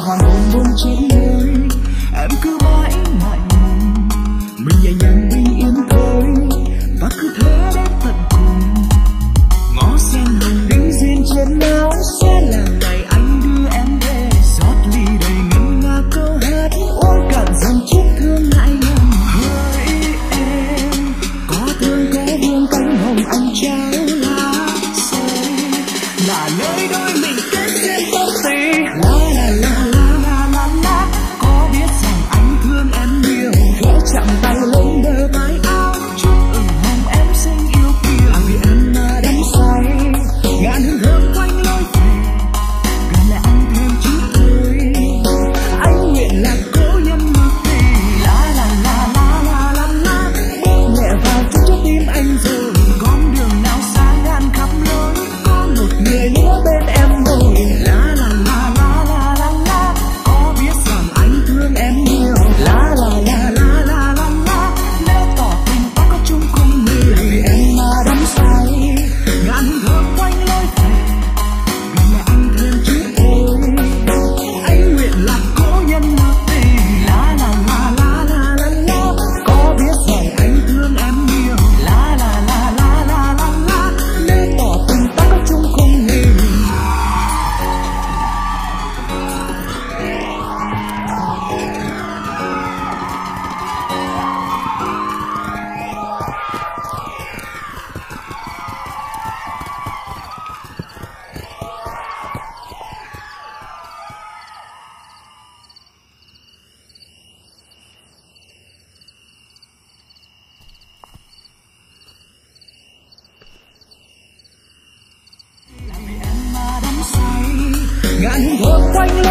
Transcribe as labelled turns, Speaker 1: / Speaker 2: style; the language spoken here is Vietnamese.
Speaker 1: hoàng hôn buông trên môi, em cứ mãi ngại ngùng, mình nhẹ nhàng bình yên thôi, và cứ thế đến tận cùng. Ngó sen hồng đính duyên trên áo sẽ là ngày anh đưa em về, rót ly đầy ngân nga câu hát uống cạn dòng chiếc thương ngại ngần. Hỡi em có thương có vương cánh hồng anh trao lá rơi, là nơi đôi mình kết duyên tốt tình. La la la la la la la, có biết rằng anh thương em nhiều, khẽ chạm tay lên bờ vai áo chút ửng hồng em xinh yêu kiều. Vì em mà đắm say ngàn hương thơm quanh lối về, gần lại anh thêm chút thôi, anh nguyện là cố nhân ngược tình. La la la la la la la, nhẹ vào chút trái tim anh rồi, con đường nào xa ngàn khắp lối, có một người nữa bên em rồi. La la la la la la la, có biết rằng anh thương em nhiều. La la la la la la la, nếu tỏ tình ta có chung cùng người, vì em mà đắm say ngàn hương thơm quanh lối về, gần lại anh thêm chút thôi, anh nguyện làm cố nhân ngược tình. La la la la la la la, có biết rằng anh thương em nhiều. La la la la la la la, nếu tỏ tình ta có chung cùng người. Vì em mà đắm say ngàn hương thơm quanh